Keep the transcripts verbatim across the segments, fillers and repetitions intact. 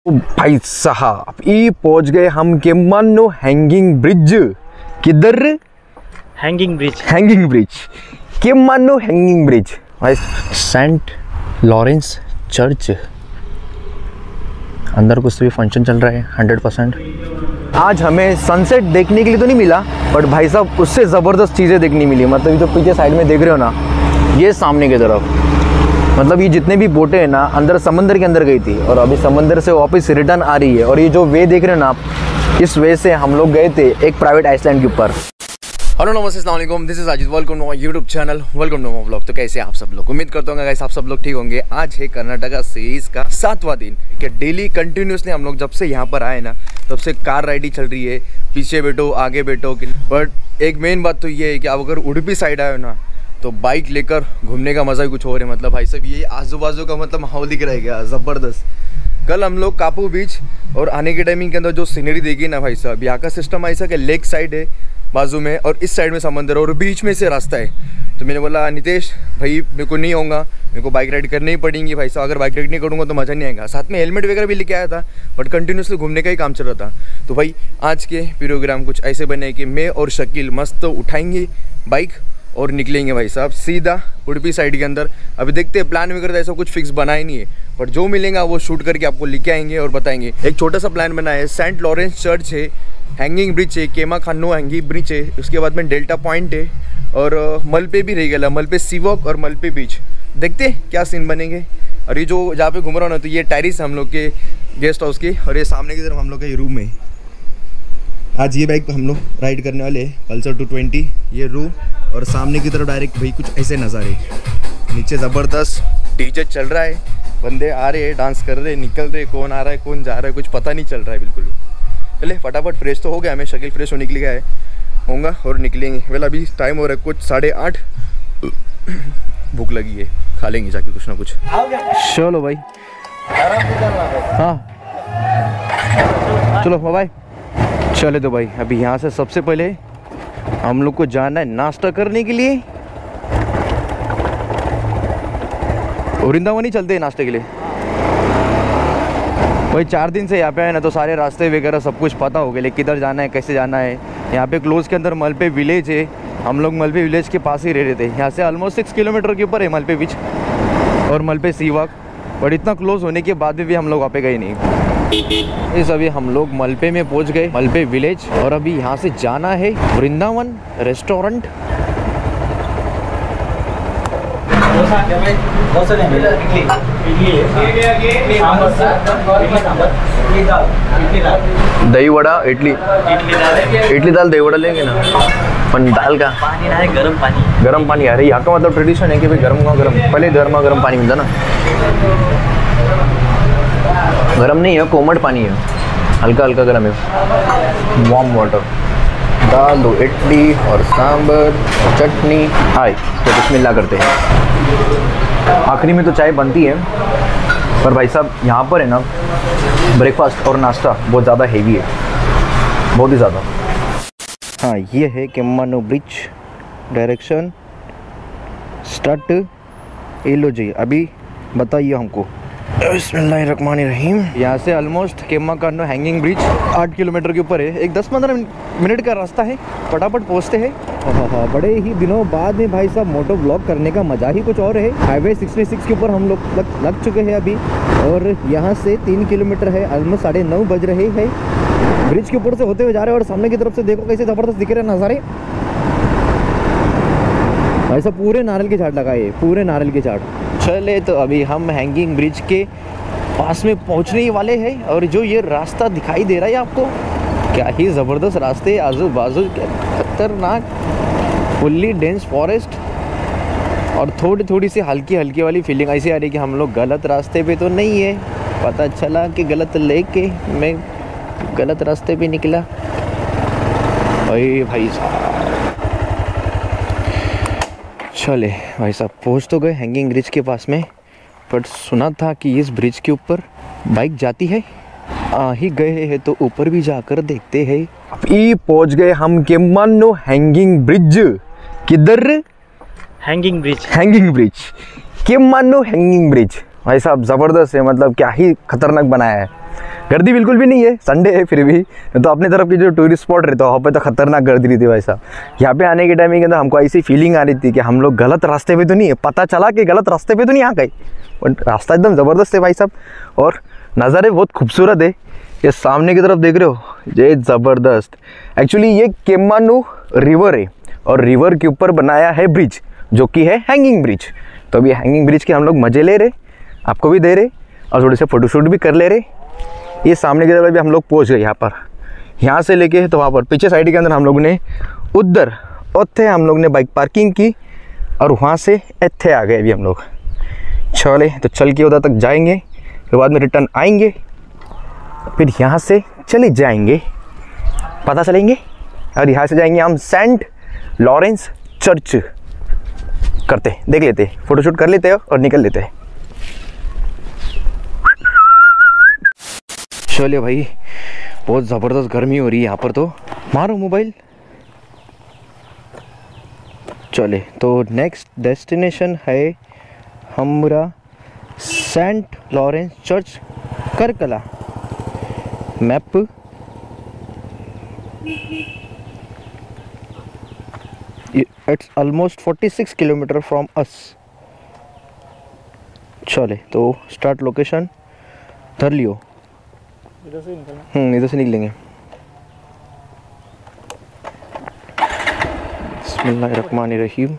भाई साहब ये पहुंच गए हम के मानो हैंगिंग ब्रिज। किधर? Hanging bridge hanging bridge Kemmannu hanging bridge भाई। सेंट लॉरेंस चर्च, अंदर कुछ भी फंक्शन चल रहा है हंड्रेड परसेंट। आज हमें सनसेट देखने के लिए तो नहीं मिला, बट भाई साहब उससे ज़बरदस्त चीज़ें देखने मिली। मतलब ये जो पीछे साइड में देख रहे हो ना, ये सामने की तरफ, मतलब ये जितने भी बोटें हैं ना अंदर समंदर के अंदर गई थी और अभी समंदर से वापस रिटर्न आ रही है। और ये जो वे देख रहे हो ना आप, इस वे से हम लोग गए थे एक प्राइवेट आइसलैंड के ऊपर। हेलो नमस्ते अस्सलाम वालेकुम, this is Ajit, welcome to my YouTube channel, welcome to my vlog. तो कैसे आप सब लोग, उम्मीद करता हूँ गाइस आप सब लोग ठीक होंगे। आज है कर्नाटका सीरीज का सातवां दिन कि डेली कंटिन्यूसली हम लोग जब से यहाँ पर आए ना तब से कार राइडिंग चल रही है, पीछे बैठो आगे बैठो। बट एक मेन बात तो ये है कि आप अगर उडुपी साइड आए हो ना तो बाइक लेकर घूमने का मज़ा ही कुछ और है। मतलब भाई साहब ये आजू बाजू का मतलब माहौल दिख रहा है क्या ज़बरदस्त। कल हम लोग कापू बीच और आने के टाइमिंग के अंदर जो सीनरी देखी ना भाई साहब, यहाँ का सिस्टम ऐसा कि लेक साइड है बाजू में और इस साइड में समंदर और बीच में से रास्ता है। तो मैंने बोला नितेश भाई मेरे को नहीं होगा, मेरे को बाइक राइड करनी ही पड़ेगी भाई साहब। अगर बाइक राइड नहीं करूँगा तो मज़ा नहीं आएगा। साथ में हेलमेट वगैरह भी लेके आया था, बट कंटिन्यूसली घूमने का ही काम चल रहा था। तो भाई आज के प्रोग्राम कुछ ऐसे बने कि मैं और शकील मस्त तो उठाएंगे बाइक और निकलेंगे भाई साहब सीधा उडुपी साइड के अंदर। अभी देखते हैं, प्लान वगैरह ऐसा कुछ फिक्स बना ही नहीं है, पर जो मिलेगा वो शूट करके आपको लेके आएंगे और बताएंगे। एक छोटा सा प्लान बना है, सेंट लॉरेंस चर्च है, हैंगिंग ब्रिज है, केमा खानो हैंगिंग ब्रिज है, उसके बाद में डेल्टा पॉइंट है और मलपे भी रह गया, मलपे सी वॉक और मलपे बीच। देखते हैं क्या सीन बनेंगे। और ये जो जहाँ पे घूम रहा हूँ ना, तो ये टेरिस हम लोग के गेस्ट हाउस की और ये सामने की तरफ हम लोग का ये रूम है। आज ये बाइक हम लोग राइड करने वाले हैं, पल्सर टू ट्वेंटी, ये रूम और सामने की तरफ डायरेक्ट भाई कुछ ऐसे नज़ारे। नीचे ज़बरदस्त डीजे चल रहा है, बंदे आ रहे हैं, डांस कर रहे हैं, निकल रहे, कौन आ रहा है कौन जा रहा है कुछ पता नहीं चल रहा है बिल्कुल भी। चले फटाफट फ्रेश तो हो गया, हमें शकील फ्रेश होने के लिए है होगा और निकलेंगे। वेल अभी टाइम हो रहा है कुछ साढ़े आठ, भूख लगी है, खा लेंगे जाके कुछ ना कुछ। चलो भाई, हाँ चलो बाय। चले तो भाई अभी यहाँ से सबसे पहले हम लोग को जाना है नाश्ता करने के लिए। वृंदावन ही चलते हैं नाश्ते के लिए। भाई चार दिन से यहाँ पे आए ना तो सारे रास्ते वगैरह सब कुछ पता हो गया, लेकिन किधर जाना है कैसे जाना है। यहाँ पे क्लोज के अंदर मलपे विलेज है, हम लोग मलपे विलेज के पास ही रह रहे थे। यहाँ से ऑलमोस्ट सिक्स किलोमीटर के ऊपर है मलपे बीच और मलपे सीवाक, बट इतना क्लोज होने के बाद भी, भी हम लोग वहाँ पे गए नहीं। इस अभी हम लोग मलपे में पहुंच गए, मलपे विलेज, और अभी यहाँ से जाना है वृंदावन रेस्टोरेंट। दही वड़ा इडली, इडली दाल दही वड़ा लेंगे ना, पर दाल का पानी ना है, गर्म पानी, गर्म पानी। अरे यहाँ का मतलब ट्रेडिशन है कि भाई गर्म का गर्म, पहले गर्मा गर्म पानी मिलता ना, गरम नहीं है, कोमट पानी है, हल्का हल्का गरम है, वार्म वाटर। दाल दो, इडली और सांबर और चटनी। हाय तो बिस्मिल्लाह करते हैं। आखिरी में तो चाय बनती है, पर भाई साहब यहाँ पर है ना ब्रेकफास्ट और नाश्ता बहुत ज़्यादा हेवी है, बहुत ही ज़्यादा। हाँ ये है केम्मानो ब्रिज, डायरेक्शन स्टार्ट। ये लो जी, अभी बताइए हमको। बिस्मिल्लाहिर्रहमानिर्रहीम। यहाँ से ऑलमोस्ट केम्मा खानो हैंगिंग ब्रिज आठ किलोमीटर के ऊपर है, एक दस पंद्रह मिनट का रास्ता है, फटाफट पहुँचते हैं। हाँ बड़े ही दिनों बाद में भाई साहब मोटो ब्लॉग करने का मज़ा ही कुछ और है। हाईवे सिक्सटी सिक्स के ऊपर हम लोग लग, लग चुके हैं अभी, और यहाँ से तीन किलोमीटर है, ऑलमोस्ट साढ़े नौ बज रहे हैं। ब्रिज के ऊपर से होते हुए जा रहे हैं और सामने की तरफ से देखो कैसे ज़बरदस्त दिख रहे हैं नज़ारे। भाई साहब पूरे नारियल के झाड़ लगाए, पूरे नारियल के झाड़। चले तो अभी हम हैंगिंग ब्रिज के पास में पहुंचने ही वाले हैं, और जो ये रास्ता दिखाई दे रहा है आपको, क्या ही ज़बरदस्त रास्ते, आजू बाजू खतरनाक, फुल्ली डेंस फॉरेस्ट, और थोड़ी थोड़ी सी हल्की हल्की वाली फीलिंग ऐसी आ रही कि हम लोग गलत रास्ते पे तो नहीं है। पता चला कि गलत लेके मैं गलत रास्ते पे निकला। अरे भाई साहब, चले भाई साहब पहुँच तो गए हैंगिंग ब्रिज के पास में, बट सुना था कि इस ब्रिज के ऊपर बाइक जाती है। आ ही गए हैं तो ऊपर भी जाकर देखते हैं। ये पहुँच गए हम के मानो हैंगिंग ब्रिज। किधर? Hanging bridge, hanging bridge Kemmannu hanging bridge. भाई साहब ज़बरदस्त है, मतलब क्या ही खतरनाक बनाया है। गर्दी बिल्कुल भी नहीं है, संडे है फिर भी। तो अपने तरफ की जो टूरिस्ट स्पॉट रहता है वहाँ पे तो खतरनाक गर्दी रहती है भाई साहब। यहाँ पे आने के टाइम के अंदर हमको ऐसी फीलिंग आ रही थी कि हम लोग गलत रास्ते पे तो नहीं है, पता चला कि गलत रास्ते पे तो नहीं आ गए, बट रास्ता एकदम ज़बरदस्त है भाई साहब। और नज़ारे बहुत खूबसूरत है। ये सामने की तरफ देख रहे हो, ये ज़बरदस्त। एक्चुअली ये केम्मानु रिवर है और रिवर के ऊपर बनाया है ब्रिज, जो कि है हैंगिंग ब्रिज। तो अभी हैंगिंग ब्रिज के हम लोग मज़े ले रहे, आपको भी दे रहे और थोड़े से फ़ोटोशूट भी कर ले रहे। ये सामने की तरफ भी हम लोग पहुँच गए यहाँ पर। यहाँ से लेके तो वहाँ पर पीछे साइड के अंदर हम लोग ने उधर उत्थे हम लोग ने बाइक पार्किंग की और वहाँ से इत्थे आ गए अभी हम लोग। चले तो चल के उधर तक जाएंगे, फिर बाद में रिटर्न आएंगे, फिर यहाँ से चले जाएंगे, पता चलेंगे। और यहाँ से जाएंगे हम सेंट लॉरेंस चर्च करते, देख लेते, फ़ोटोशूट कर लेते हो और निकल लेते हैं। चलिए भाई, बहुत ज़बरदस्त गर्मी हो रही है यहाँ पर, तो मारो मोबाइल। चले तो नेक्स्ट डेस्टिनेशन है हमारा saint Lawrence church Karkala. Map it's almost forty six kilometre from us. चले तो स्टार्ट लोकेशन धर लियो। इधर से निकलना। हम्म इधर से निकलेंगे। बिस्मिल्लाहिर्रहमानिर्रहीम।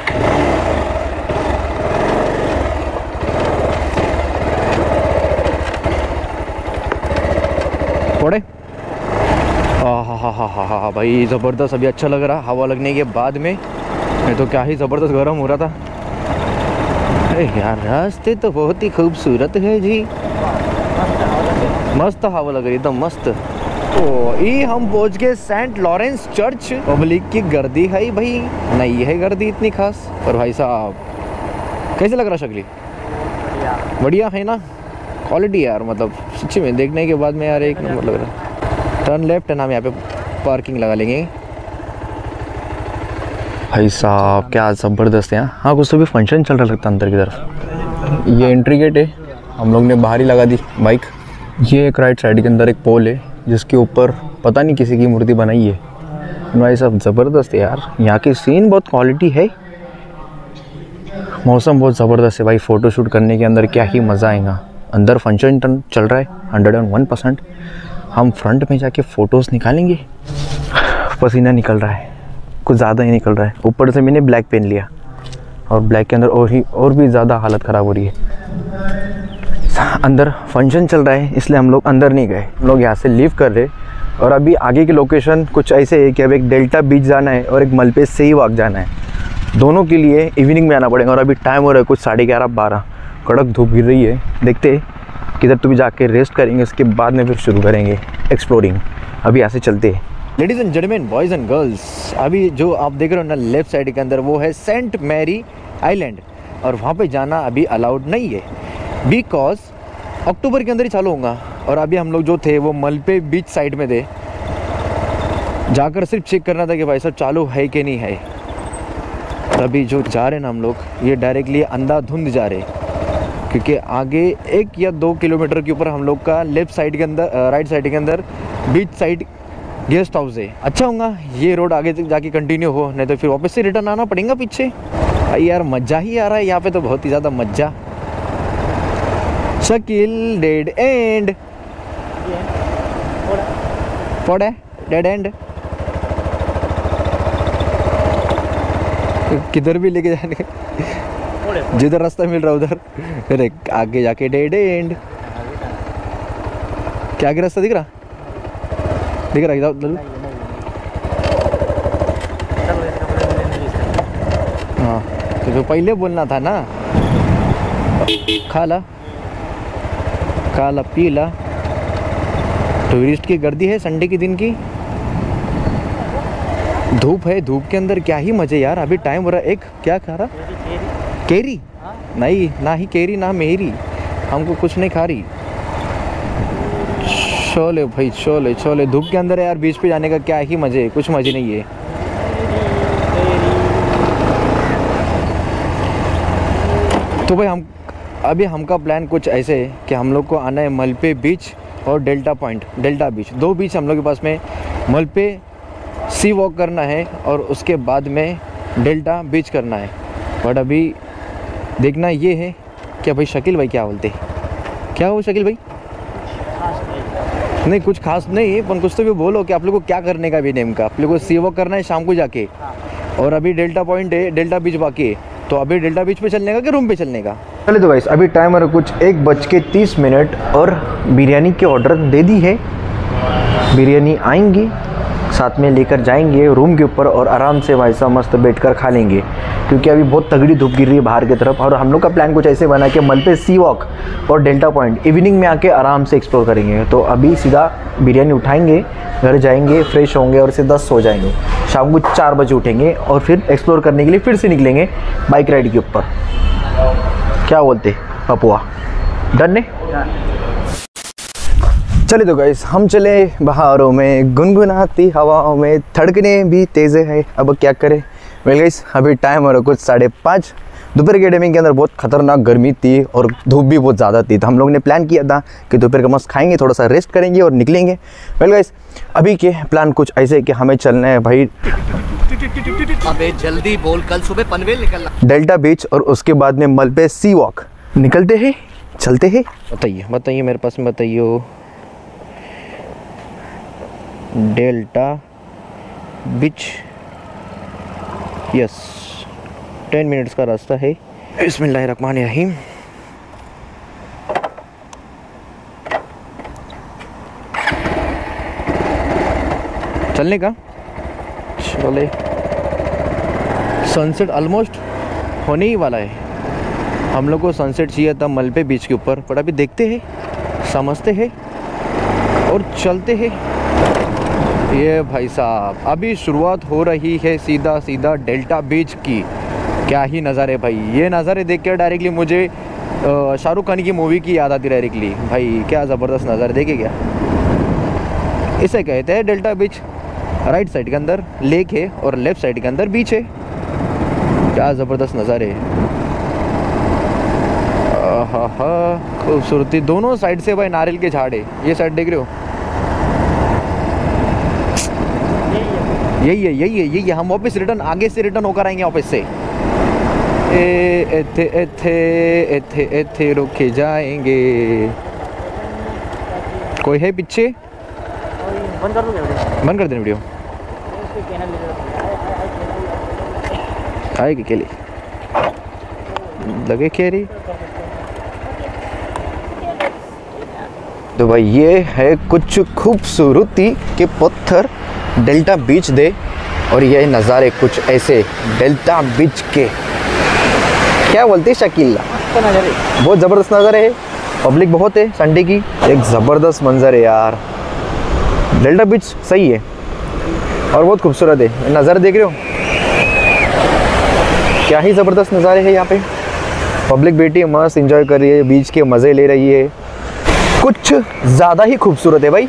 पड़े हाँ हाँ हाँ हाँ हाँ हाँ भाई, ज़बरदस्त। अभी अच्छा लग रहा हवा लगने के बाद में, नहीं तो क्या ही ज़बरदस्त गर्म हो रहा था। अरे यार रास्ते तो बहुत ही खूबसूरत है जी, मस्त हवा लग रही एकदम मस्त। ओ ये हम पहुंच गए सेंट लॉरेंस चर्च। पब्लिक की गर्दी है भाई, नहीं है गर्दी इतनी खास, पर भाई साहब कैसे लग रहा शक्ली? बढ़िया है ना, क्वालिटी यार, मतलब सच्ची में देखने के बाद में यार एक नंबर लग रहा। टर्न लेफ्ट है ना, हम यहाँ पे पार्किंग लगा लेंगे। भाई साहब क्या ज़बरदस्त है यहाँ। हाँ कुछ तो भी फंक्शन चल रहा लगता है अंदर की तरफ। ये एंट्री गेट है, हम लोग ने बाहर ही लगा दी बाइक। ये एक राइट साइड के अंदर एक पोल है जिसके ऊपर पता नहीं किसी की मूर्ति बनाई है। भाई साहब ज़बरदस्त है यार, यहाँ की सीन बहुत क्वालिटी है। मौसम बहुत ज़बरदस्त है भाई, फ़ोटोशूट करने के अंदर क्या ही मज़ा आएगा। अंदर फंक्शन चल रहा है हंड्रेड एंड वन परसेंट। हम फ्रंट में जाके फ़ोटोज़ निकालेंगे। पसीना निकल रहा है, कुछ ज़्यादा ही निकल रहा है। ऊपर से मैंने ब्लैक पहन लिया और ब्लैक के अंदर और ही और भी ज़्यादा हालत ख़राब हो रही है। अंदर फंक्शन चल रहा है इसलिए हम लोग अंदर नहीं गए, हम लोग यहाँ से लीव कर रहे। और अभी आगे की लोकेशन कुछ ऐसे है कि अब एक डेल्टा बीच जाना है और एक मलपेज से ही वाक जाना है। दोनों के लिए इवनिंग में आना पड़ेगा और अभी टाइम हो रहा है कुछ साढ़े ग्यारह बारह। कड़क धूप गिर रही है, देखते किधर तो भी जाके रेस्ट करेंगे, उसके बाद में फिर शुरू करेंगे एक्सप्लोरिंग। अभी यहाँ से चलते हैं। Ladies and gentleman, boys and girls, अभी जो आप देख रहे हो ना लेफ्ट साइड के अंदर, वो है सेंट मैरी आइलैंड। और वहाँ पे जाना अभी अलाउड नहीं है बिकॉज अक्टूबर के अंदर ही चालू होगा। और अभी हम लोग जो थे वो मलपे बीच साइड में थे, जाकर सिर्फ चेक करना था कि भाई साहब चालू है कि नहीं है। अभी जो जा रहे हैं ना हम लोग, ये डायरेक्टली अंधाधुंध जा रहे हैं, क्योंकि आगे एक या दो किलोमीटर के ऊपर हम लोग का लेफ्ट साइड के अंदर राइट साइड के अंदर बीच साइड गेस्ट हाउस है। अच्छा होगा ये रोड आगे जाके कंटिन्यू हो, नहीं तो फिर वापस से रिटर्न आना पड़ेगा पीछे। भाई यार मज़ा ही आ रहा है यहाँ पे तो, बहुत ही ज़्यादा मज़ा। शकील डेड एंड फोड़ है, डेड एंड किधर भी लेके जाने, जिधर रास्ता मिल रहा उधर। अरे आगे जाके डेड एंड, क्या आगे रास्ता दिख रहा दिख रहा इधर। हाँ तो जो पहले बोलना था ना, खाला काला पीला। टूरिस्ट की गर्दी है संडे के दिन की, धूप है, धूप के अंदर क्या ही मजे यार। अभी टाइम हो रहा है एक, क्या खा रहा? केरी? नहीं, ना ही केरी ना मेरी, हमको कुछ नहीं खा रही। चले भाई चले चले, धूप के अंदर है यार, बीच पे जाने का क्या ही मजे, कुछ मजे नहीं है। तो भाई हम अभी हमका प्लान कुछ ऐसे है कि हम लोग को आना है मलपे बीच और डेल्टा पॉइंट, डेल्टा बीच, दो बीच हम लोग के पास में। मलपे सी वॉक करना है और उसके बाद में डेल्टा बीच करना है। बट अभी देखना ये है क्या भाई शकील भाई क्या बोलते, क्या हो शकील भाई? नहीं कुछ खास नहीं है, पर कुछ तो भी बोलो कि आप लोग को क्या करने का भी नेम का। आप लोग को सी वॉक करना है शाम को जाके, और अभी डेल्टा पॉइंट है, डेल्टा बीच बाकी है। तो अभी डेल्टा बीच पे चलने का कि रूम पे चलने का? चले तो गाइस अभी टाइम है कुछ एक बज के तीस मिनट और बिरयानी के ऑर्डर दे दी है। बिरयानी आएंगी, साथ में लेकर जाएंगे रूम के ऊपर और आराम से भाई साहब मस्त बैठकर खा लेंगे, क्योंकि अभी बहुत तगड़ी धूप गिर रही है बाहर की तरफ। और हम लोग का प्लान कुछ ऐसे बना कि मलपे सी वॉक और डेल्टा पॉइंट इवनिंग में आके आराम से एक्सप्लोर करेंगे। तो अभी सीधा बिरयानी उठाएंगे, घर जाएंगे, फ्रेश होंगे और सीधा सो जाएंगे। शाम को चार बजे उठेंगे और फिर एक्सप्लोर करने के लिए फिर से निकलेंगे बाइक राइड के ऊपर। क्या बोलते पपुआ, डन है? चले तो गाइस हम चले बहारों में, गुनगुनाती हवाओं में, धड़कने भी तेज़ है, अब क्या करें। वेल गाइस अभी टाइम हो रहा कुछ साढ़े पाँच। दोपहर के टाइमिंग के अंदर बहुत खतरनाक गर्मी थी और धूप भी बहुत ज़्यादा थी। तो हम लोग ने प्लान किया था कि दोपहर का मस्त खाएंगे, थोड़ा सा रेस्ट करेंगे और निकलेंगे। वेल गाइस अभी के प्लान कुछ ऐसे कि हमें चलना है भाई अबे जल्दी बोल, कल सुबह पनवेल निकलना। डेल्टा बीच और उसके बाद में मलपे सी वॉक। निकलते हैं, चलते हैं। बताइए बताइए मेरे पास में बताइए। Delta beach, yes ten minutes का रास्ता है। बिस्मिल्लाहिर्रहमानिर्रहीम। चलने का, चले। सनसेट ऑलमोस्ट होने ही वाला है। हम लोग को सनसेट चाहिए था मलपे बीच के ऊपर, पर अभी देखते हैं, समझते हैं और चलते हैं। ये भाई साहब अभी शुरुआत हो रही है सीधा सीधा डेल्टा बीच की। क्या ही नज़ारे भाई, ये नज़ारे देख कर डायरेक्टली मुझे शाहरुख खान की मूवी की याद आती डायरेक्टली। भाई क्या ज़बरदस्त नज़ारे देखे क्या। इसे कहते हैं डेल्टा बीच। राइट साइड के अंदर लेक है और लेफ्ट साइड के अंदर बीच है। क्या ज़बरदस्त नज़ारे, हा हा खूबसूरती। दोनों साइड से भाई नारियल के झाड़ है। ये साइड देख रहे हो, यही है यही है यही है। हम वापस रिटर्न, आगे से रिटर्न होकर आएंगे वापस से। ए एथे एथे एथे एथे रुके जाएंगे। कोई है पीछे? बंद कर दो वीडियो, बंद कर देना वीडियो। आएगी के लिए लगे खेरी। तो भाई ये है कुछ खूबसूरती के पत्थर डेल्टा बीच दे, और ये नज़ारे कुछ ऐसे डेल्टा बीच के। क्या बोलते शकील? बहुत ज़बरदस्त नज़ारे है, पब्लिक बहुत है संडे की, एक ज़बरदस्त मंजर है यार। डेल्टा बीच सही है और बहुत खूबसूरत है। नज़ारे देख रहे हो, क्या ही ज़बरदस्त नज़ारे है यहाँ पे। पब्लिक बैठी है, मस्त एंजॉय कर रही है, बीच के मज़े ले रही है। कुछ ज़्यादा ही खूबसूरत है भाई।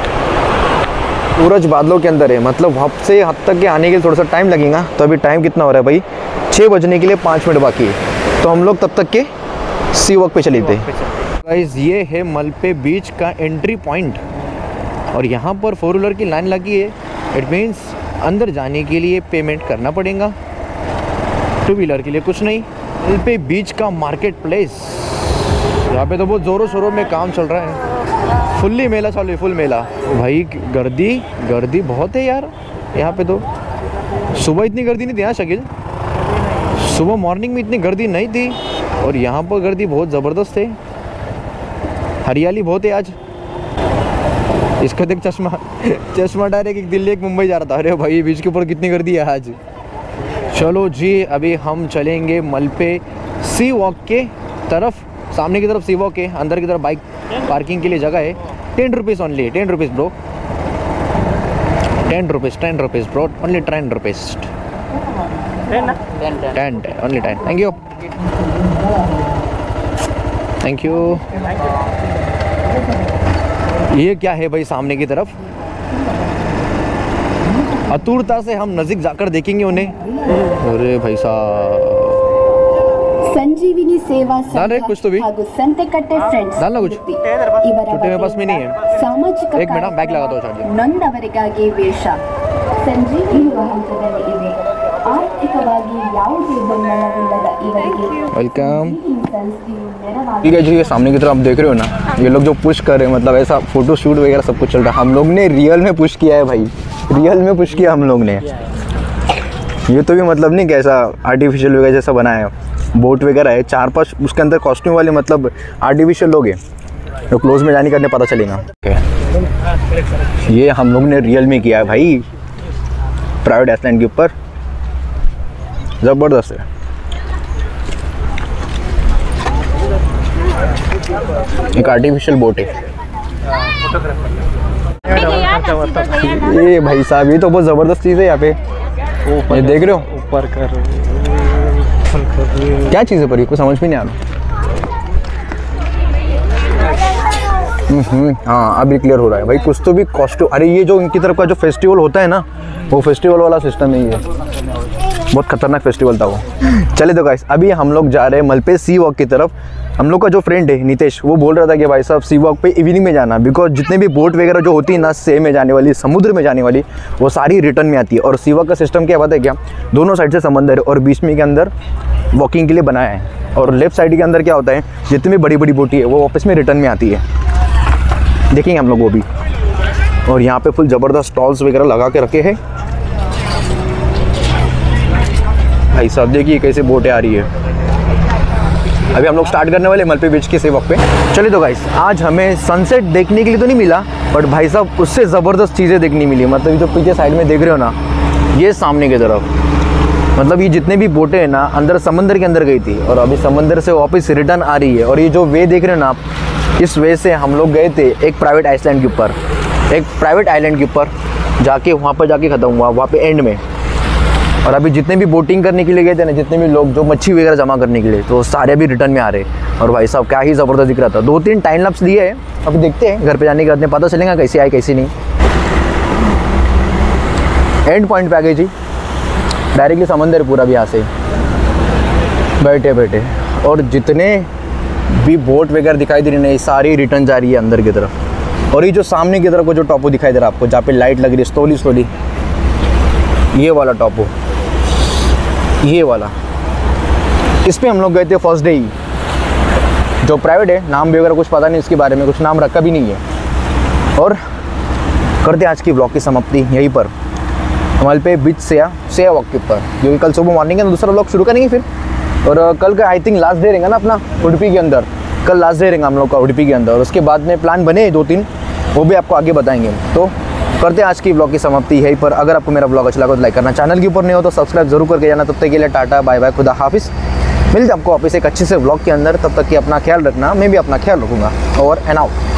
सूरज बादलों के अंदर है, मतलब हद से हद तक के आने के लिए थोड़ा सा टाइम लगेगा। तो अभी टाइम कितना हो रहा है भाई? छः बजने के लिए पाँच मिनट बाकी है। तो हम लोग तब तक के सी वॉक पे चले थे। गाइस ये है मलपे बीच का एंट्री पॉइंट, और यहाँ पर फोर व्हीलर की लाइन लगी है। इट मीन्स अंदर जाने के लिए पेमेंट करना पड़ेगा, टू व्हीलर के लिए कुछ नहीं। मलपे बीच का मार्केट प्लेस, यहाँ पे तो बहुत ज़ोरों शोरों में काम चल रहा है। फुल्ली मेला चालू है, फुल मेला भाई। गर्दी गर्दी बहुत है यार यहाँ पे तो। सुबह इतनी गर्दी नहीं थी यहाँ शकील, सुबह मॉर्निंग में इतनी गर्दी नहीं थी, और यहाँ पर गर्दी बहुत ज़बरदस्त है। हरियाली बहुत है आज। इसका देख चश्मा चश्मा डायरेक्ट एक दिल्ली एक मुंबई जा रहा था। अरे भाई बीच के ऊपर कितनी गर्दी है आज। चलो जी अभी हम चलेंगे मलपे सी वॉक के तरफ। सामने की तरफ सी वॉक है, अंदर की तरफ बाइक पार्किंग के लिए जगह है। Ten rupees only, ten rupees bro, ten rupees ten rupees bro, only ten rupees, ten only ten. Thank you thank you. ये क्या है भाई सामने की तरफ? आतुरता से हम नज़दीक जाकर देखेंगे उन्हें। अरे भाई साहब ಸಂಜೀವಿನಿ ಸೇವಾ डाल रहे कुछ तो भी ಹಾಗೂ ಸಂತೆಕಟ್ಟೆ ಫ್ರೆಂಡ್ಸ್ डालना कुछ ಇವರ छुट्टे में पास में नहीं है ಸಾಮಾಜಿಕ एक मिनट बैग लगा दो चार्जर ನೊಂದವರಿಗಾಗಿ ವೇಷ ಸಂಜೀವಿನಿ ಹಂತದಲ್ಲಿ ಇವೆ ಆರ್ಥಿಕವಾಗಿ ಯಾವುದೇ ಬೆಂಬಲವಿಲ್ಲದ ಇವರಿಗೆ वेलकम ಈ ಸಂಸ್ಥೆಯು ನೆರವಾಗಿ ठीक है जी, ये सामने की तरफ आप देख रहे हो ना, ये लोग जो पुश कर रहे हैं, मतलब ऐसा फोटो शूट वगैरह सब कुछ चल रहा है। हम लोग ने रियल में पुश किया है भाई, रियल में पुश किया हम लोग ने। ये तो भी मतलब नहीं कैसा आर्टिफिशियल वगैरह जैसा बनाया है, बोट वगैरह है, चार पांच उसके अंदर कॉस्ट्यूम वाले मतलब आर्टिफिशियल लोग हैं, तो क्लोज में जाने करने पता चलेगा। ये हम लोग ने रियल में किया है भाई, प्राइवेट आइसलैंड के ऊपर, ज़बरदस्त है। एक आर्टिफिशियल बोट है ये भाई साहब, ये तो बहुत ज़बरदस्त चीज़ है यहाँ पे, ये देख रहे हो ऊपर कर क्या चीज़ है पर ये कुछ समझ में नहीं आ रहा। हम्म, हाँ अभी क्लियर हो रहा है भाई, कुछ तो भी कॉस्ट्यूम, अरे ये जो इनकी तरफ का जो फेस्टिवल होता है ना, वो फेस्टिवल वाला सिस्टम ही है, बहुत खतरनाक फेस्टिवल था वो। चले तो गाइस, अभी हम लोग जा रहे हैं मलपे सी वॉक की तरफ। हम लोग का जो फ्रेंड है नितेश, वो बोल रहा था कि भाई साहब सी वॉक पे इवनिंग में जाना, बिकॉज जितने भी बोट वगैरह जो होती है ना से में जाने वाली, समुद्र में जाने वाली, वो सारी रिटर्न में आती है। और सी वॉक का सिस्टम क्या पता है क्या, दोनों साइड से समंदर है और बीच में के अंदर वॉकिंग के लिए बनाया है, और लेफ्ट साइड के अंदर क्या होता है, जितनी भी बड़ी बड़ी बोटी है वो वापस में रिटर्न में आती है, देखेंगे हम लोग वो भी। और यहाँ पे फुल ज़बरदस्त स्टॉल्स वगैरह लगा के रखे हैं भाई साहब, देखिए कैसे बोटें आ रही है। अभी हम लोग स्टार्ट करने वाले मलपे बीच के सेवक पे। चलिए तो गाइस, आज हमें सनसेट देखने के लिए तो नहीं मिला, बट भाई साहब उससे ज़बरदस्त चीज़ें देखने मिली। मतलब ये जो पीछे साइड में देख रहे हो ना, ये सामने की तरफ, मतलब ये जितने भी बोटें हैं ना, अंदर समंदर के अंदर गई थी और अभी समंदर से वापस रिटर्न आ रही है। और ये जो वे देख रहे हो ना आप, इस वे से हम लोग गए थे एक प्राइवेट आइसलैंड के ऊपर, एक प्राइवेट आइलैंड के ऊपर जाके वहाँ पर जाके ख़त्म हुआ, वहाँ पे एंड में। और अभी जितने भी बोटिंग करने के लिए गए थे ना, जितने भी लोग जो मच्छी वगैरह जमा करने के लिए, तो सारे भी रिटर्न में आ रहे। और भाई साहब क्या ही ज़बरदस्त दिख रहा था। दो तीन टाइम लैप्स लिए हैं, अभी देखते हैं घर पे जाने के बाद में पता चलेगा कैसे आए कैसे नहीं। एंड पॉइंट पे आ गई जी, डायरेक्टली समंदर पूरा भी यहाँ से बैठे बैठे। और जितने भी बोट वगैरह दिखाई दे रही है, सारी रिटर्न जा रही है अंदर की तरफ। और ये जो सामने की तरफ को जो टॉपो दिखाई दे रहा है आपको, जहाँ पे लाइट लग रही है स्लोली स्लोली, ये वाला टॉपो, ये वाला, इस पे हम लोग गए थे फर्स्ट डे ही। जो प्राइवेट है, नाम भी वगैरह कुछ पता नहीं इसके बारे में, कुछ नाम रखा भी नहीं है। और करते आज की ब्लॉग की समाप्ति यहीं पर, हमारे पे बीच से या से वॉक के ऊपर, क्योंकि कल सुबह मॉर्निंग है तो दूसरा ब्लॉग शुरू करेंगे फिर। और कल का आई थिंक लास्ट डे रहेगा ना अपना उडुपी के अंदर, कल लास्ट डे रहेगा हम लोग का उडुपी के अंदर। और उसके बाद में प्लान बने दो तीन, वो भी आपको आगे बताएंगे। तो करते हैं आज की ब्लॉग की समाप्ति यहीं पर। अगर आपको मेरा ब्लॉग अच्छा लगा तो लाइक करना, चैनल के ऊपर नहीं हो तो सब्सक्राइब जरूर करके जाना। तब तक के लिए टाटा बाय बाय, खुदा हाफिज़। मिलते आपको वापस एक अच्छे से ब्लॉग के अंदर, तब तक कि अपना ख्याल रखना, मैं भी अपना ख्याल रखूँगा। Over and out.